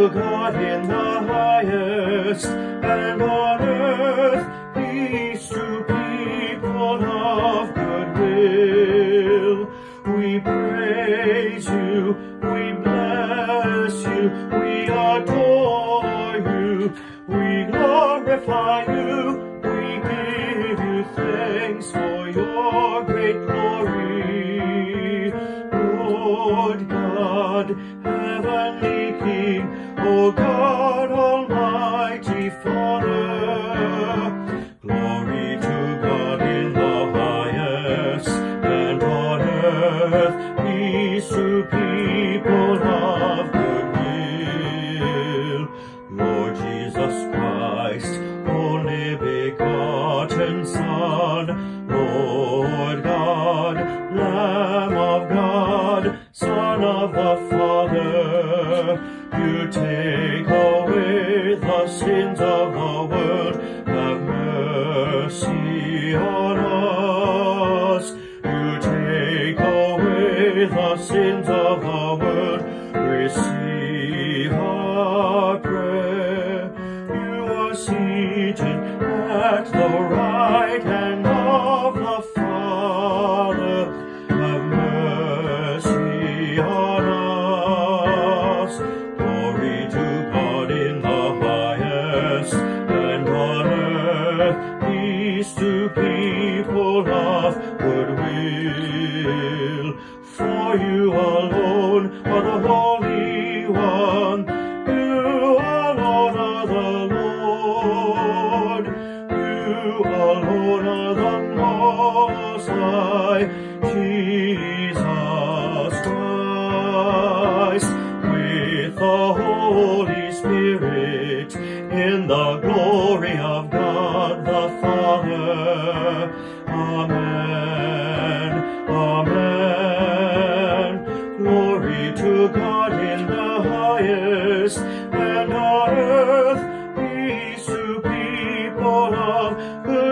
to God in the highest, and on earth peace to people of good will. We praise you, we bless you, we adore you, we glorify you, we give you thanks for your great glory. Lord God, heavenly King, O God, almighty Father, glory to God in the highest, and on earth peace to people of good will. Lord Jesus Christ, only begotten Son, Lord God, Lamb of God, Son of the Father, you take away the sins of the world, have mercy on us. You take away the sins of the world, receive our prayer. You are seated at the right hand of the Father, have mercy on us. Glory to God in the highest, and on earth peace to people of good will. For you alone are the Holy One, you alone are the Lord, you alone are the Most High, Jesus Christ, with the Holy Spirit, in the glory of God the Father. Amen. Amen. Glory to God in the highest, and on earth peace to people of good